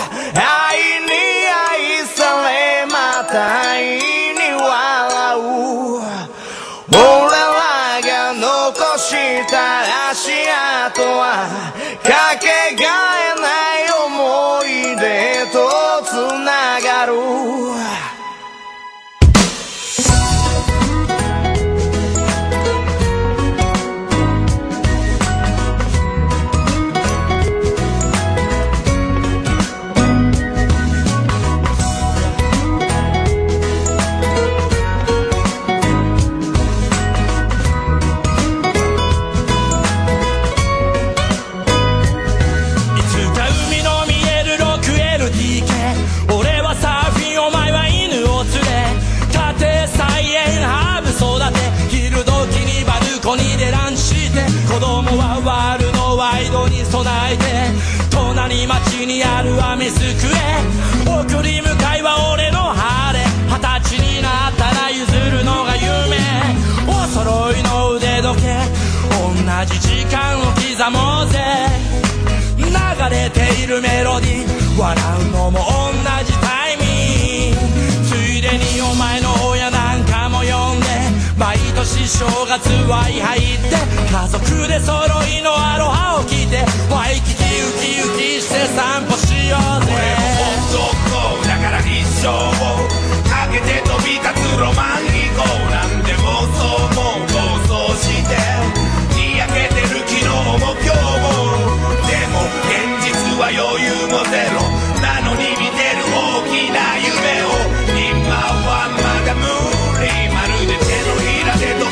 愛に愛されまた愛に笑う俺らが残した足跡はかけがえない思い出とつながる子供はワールドワイドに備えて隣町にあるアミスクへ送り迎えは俺のハーレー20歳になったら譲るのが夢お揃いの腕時計同じ時間を刻もうぜ流れているメロディー笑うのも同じタイミングついでにお前の親なんかも呼んで毎年正月ワイ入って家族で揃いのアロハを着てワイキキウキウキして散歩しようぜ俺も男だから一生をかけて飛び立つロマン飛行なんで妄想も暴走してにやけてる昨日も今日もでも現実は余裕もゼロなのに見てる大きな夢を今はまだ無理まるで手のひらで溶ける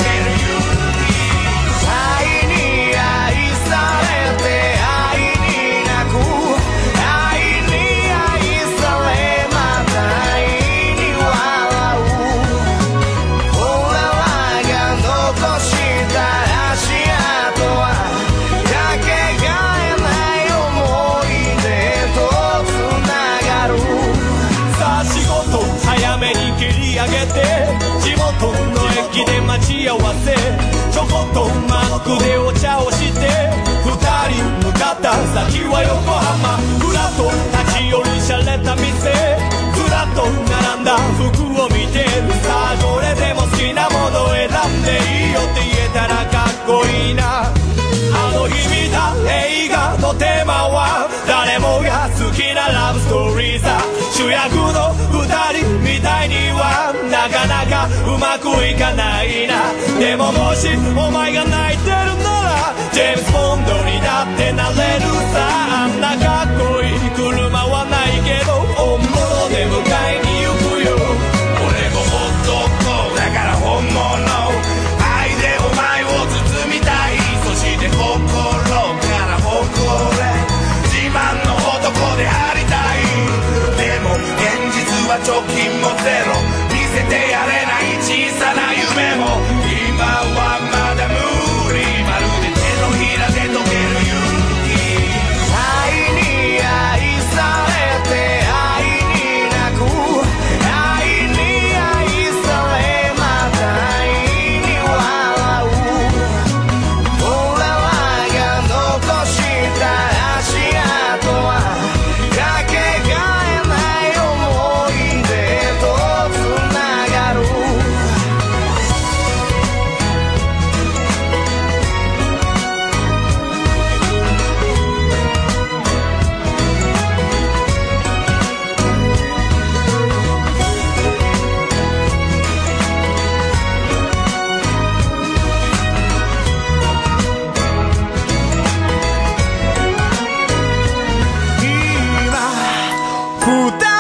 愛に愛されて愛に泣く愛に愛されまた愛に笑う俺らが残した足跡はかけがえない思い出とつながるさあ仕事早めに切り上げて地元の駅で待ち合わせちょこっとマックでお茶をして二人向かった先は横浜ふらっと立ち寄る洒落た店ずらっと並んだ服を見てさあどれでも好きなもの選んでいいよって言えたらかっこいいなあの日見た映画のテーマは誰もが好きなラブストーリーさ主役の二人みたいにはなかなかうまくいかないなでももしお前が泣いてるならジェームズ・ボンドにだってなれるさあんなかっこいい車はないけど本物で迎えに行くよ俺も男だから本物愛でお前を包みたいそして心から誇れ自慢の男でありたいでも現実は貯金もゼロ見せてやれない小さな夢も今はまだ無理まるで手のひらで溶ける勇気愛に愛されて愛に泣く愛に愛されまた愛に笑う俺らが残した足跡はかけがえない思い出とつながる今二